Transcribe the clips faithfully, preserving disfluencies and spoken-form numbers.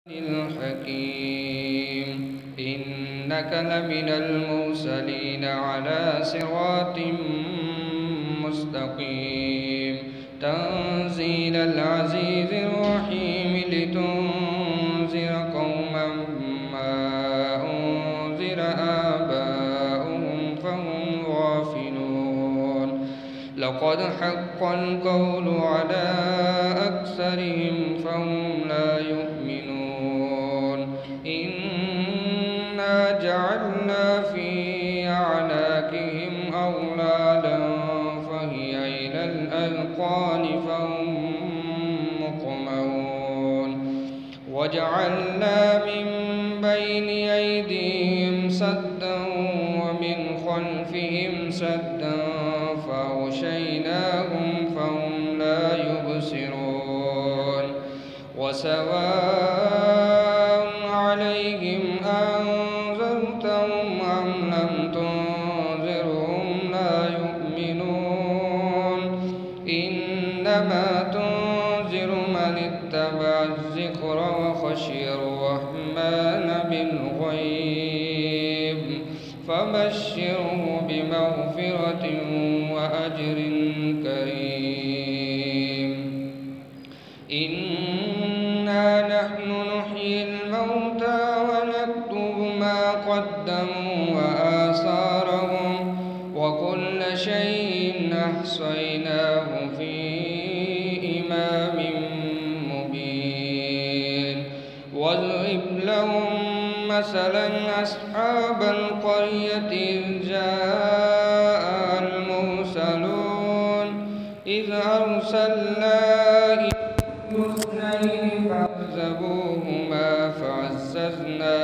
الحكيم إنك لمن المرسلين على صراط مستقيم تنزيل العزيز الرحيم لتنذر قوما ما أنذر آباؤهم فهم غافلون لقد حق القول على أكثرهم فهم لا يؤمنون إنا جعلنا في أعناقهم أغلالا فهي إلى الأذقان فهم مقمحون وجعلنا من بين أيديهم سدا ومن خلفهم سدا فأغشيناهم فهم لا يبصرون وسواء عليهم أنذرتهم أم لم تنذرهم لا يؤمنون إنما تنذر من اتبع الذكر وخشي الرحمن بالغيب فبشره بمغفرة وأجر كريم إنا نحن نحيي الموتى ونكتب ما قدموا وآثارهم وكل شيء أحصيناه في إمام مبين واضرب لهم مثلا أصحاب القرية إذ جاء المرسلون إذ أرسلنا إليهم اثنين فكذبوهما فعززنا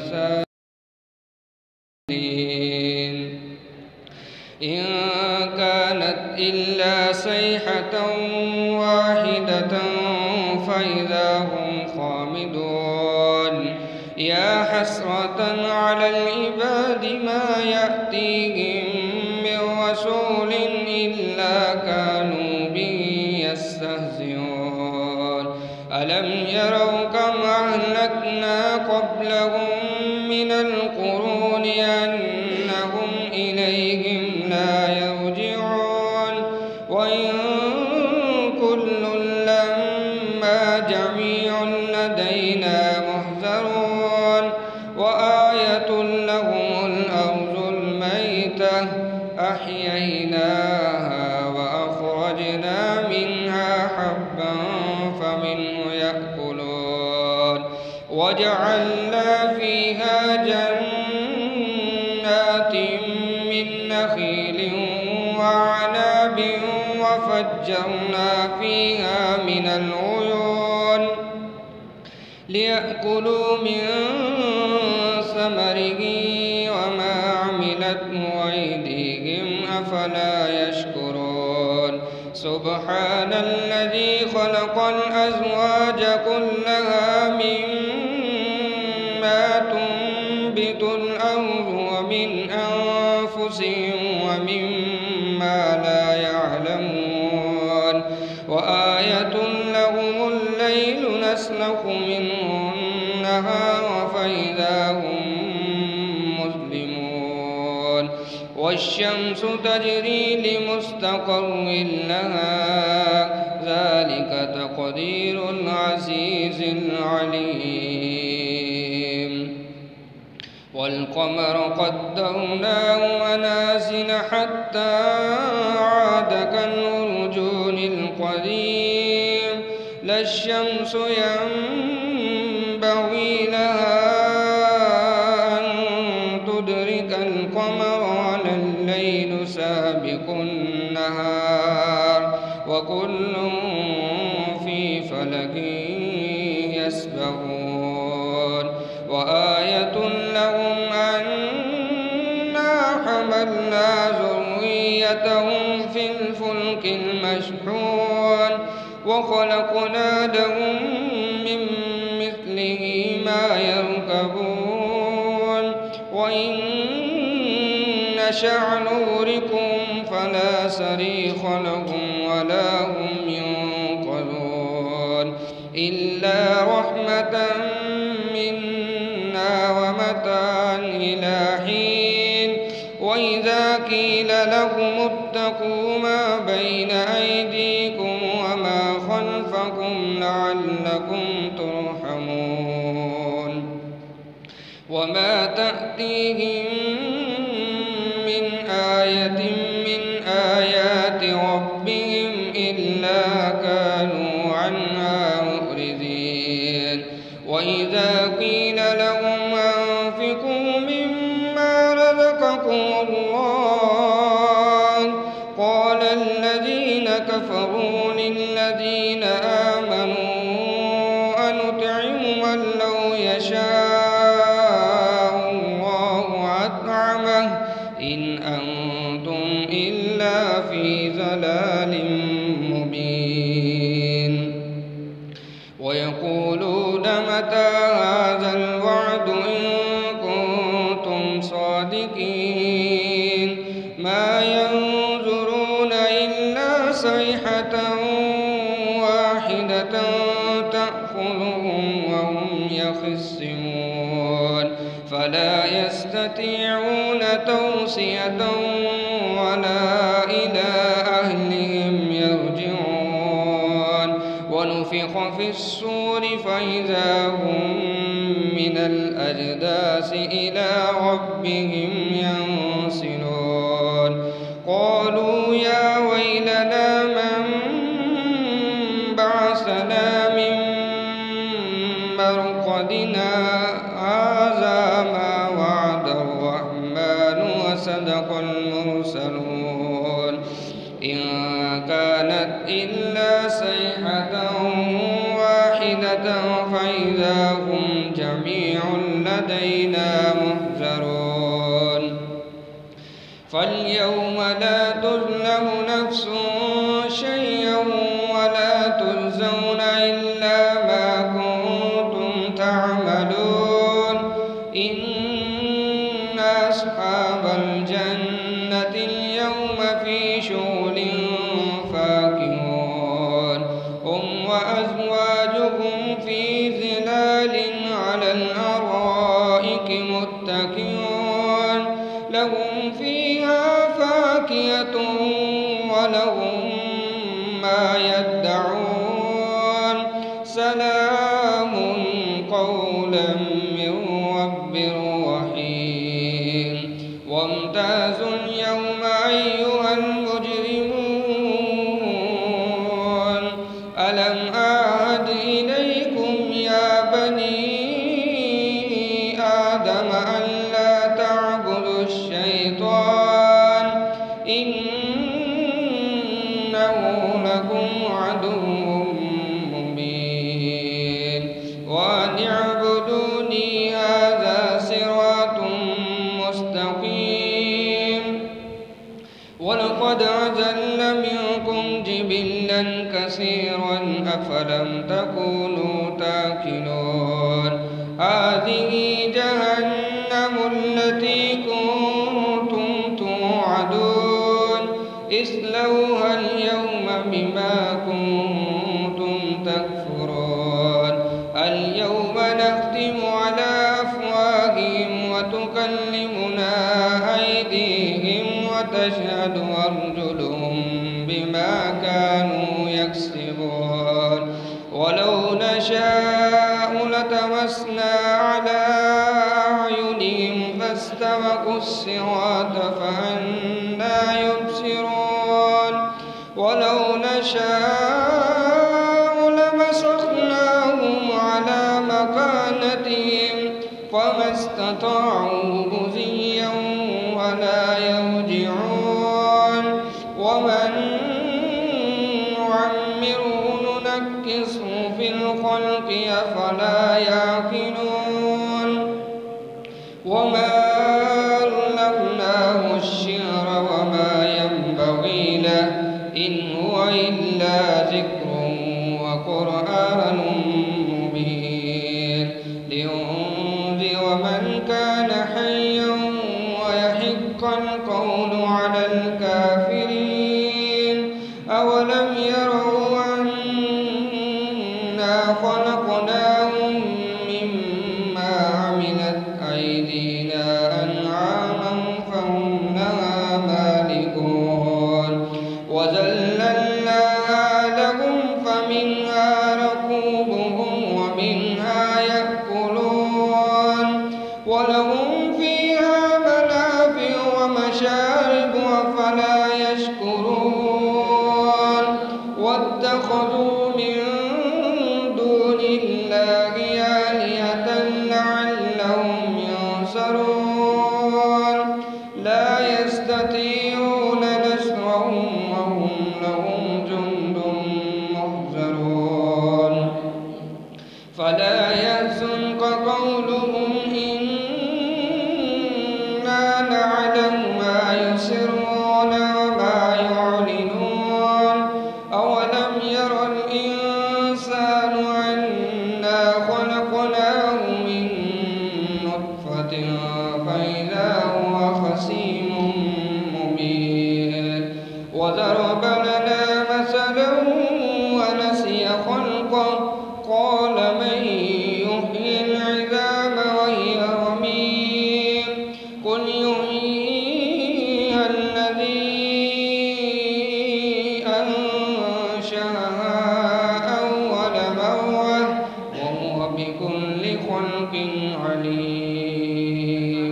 بثالث إن كانت إلا صيحة واحدة فإذا هم خامدون يا حسرة على العباد ما يأتيهم من رسول إلا كانوا به يستهزئون ألم يروا كم أهلكنا قبلهم من القرون أنهم إليهم لا يرجعون وإن كل لما جميع لدينا محذرون وآية لهم الأرض الميتة أحييناها وأخرجنا منها حبا فمنه يأكلون وجعلنا فيها جنات من نخيل وعناب وفجرنا فيها من العيون ليأكلوا من ثمره وما عملته أيديهم أفلا يشكرون سبحان الذي خلق الأزواج كلها مما تنبت الأرض ومن أنفسهم ومما لا يعلمون وآية لهم الليل نسلخ منه النهار فإذا هم مظلمون والشمس تجري لمستقر لها ذلك تقدير العزيز العليم والقمر قدرناه منازل حتى عاد كالعرجون القديم لا الشمس ينبغي لها أن تدرك القمر ولا الليل سابق النهار وكل في فلك يسبحون وآية لهم أنا حملنا ذريتهم في الفلك المشحون وخلقنا لهم من مثله ما يركبون وإن نشأ نغرقهم فلا صريخ لهم ولا هم ينقذون إلا رحمة منا ومتاعا إلى حين وإذا قيل لهم اتقوا ما بين أيديكم وما خلفكم لعلكم ترحمون وما تأتيهم من آية من آيات ربهم إلا كانوا عنها مؤردين وإذا قيل لهم أنفقوا مما رزقكم الله قال الذين كفروا للذين آمنوا أنطعم من لو يشاء الله أطعمه إن أنتم إلا في ضلال مبين ويقولون متى هذا الوعد إن كنتم صادقين ما ينظرون إلا صيحة واحدة تأخذهم وهم يخصمون فلا يستطيعون توصية ولا إلى أهلهم يرجعون ونفخ في الصور فإذا هم من الأجداث إلى ربهم ينسلون قالوا يا ويلنا من بعثنا من مرقدنا هذا ما وعد الرحمن وصدق المرسلون إن كانت إلا صيحة واحدة فإذا هم جميع لدينا محضرون فاليوم لا تظلم نفس شيئا ولا تجزون إلا ما كنتم تعملون إن أصحاب الجنة اليوم في شغل فاكهون هم وأزواجهم في ظلال على الأرائك متكئون لهم فيها فاكهة ولهم ما يدعون سلام قولا من رب رحيم وامتازوا اليوم أيها المجرمون ألم أعهد إليكم يا بني آدم ألا تعبدوا الشيطان إنه لكم عدو مبين وأن اعبدوني هذا صراط مستقيم ولقد أضل منكم جبلا كثيرا أفلم تكونوا تاكلون هذه جهنم التي كنتم توعدون اصلوها اليوم بما كنتم تكفرون اليوم نختم على أفواههم وتكلمنا أيديهم وتشهد أرجلهم بما كانوا يكسبون ولو نشاء لتمسنا على أعينهم فاستبقوا الصراط فأنى يبصرون ولو نشاء لمسخناهم على مكانتهم فما استطاعوا مضيا ولا يرجعون ومن نعمره ننكسه في الخلق أفلا يعقلون وما علمناه الشعر وما ينبغي له إن هو إلا ذكر وقرآن مبين لينذر من كان حيا ويحق القول على الكافرين أولم يروا أنا خلقناهم مما بكل خلق عليم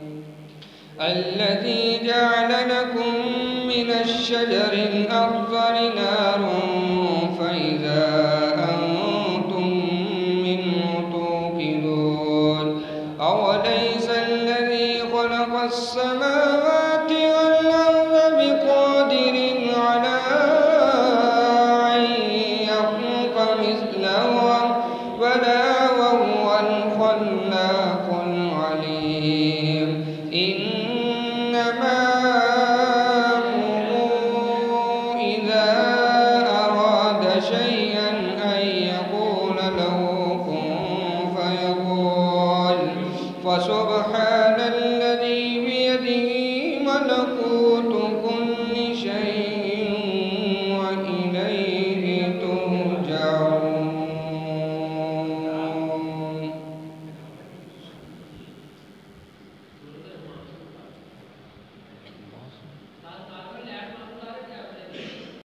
الذي جعل لكم من الشجر الأخضر نارا فإذا أنتم منه توقدون أوليس الذي خلق السماوات والأرض بقادر على أن يخلق مثلهم بلى وهو الخلاق